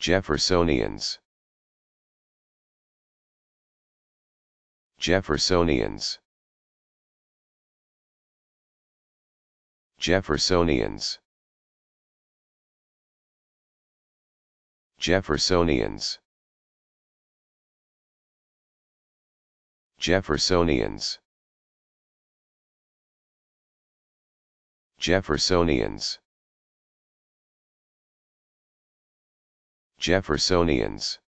Jeffersonians. Jeffersonians. Jeffersonians. Jeffersonians. Jeffersonians. Jeffersonians. Jeffersonians.